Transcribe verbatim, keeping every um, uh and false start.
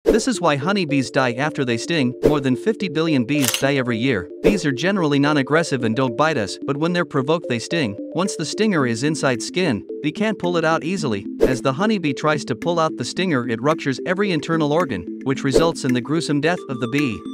This is why honeybees die after they sting. More than fifty billion bees die every year. Bees are generally non-aggressive and don't bite us, but when they're provoked they sting. Once the stinger is inside skin, they can't pull it out easily. As the honeybee tries to pull out the stinger, it ruptures every internal organ, which results in the gruesome death of the bee.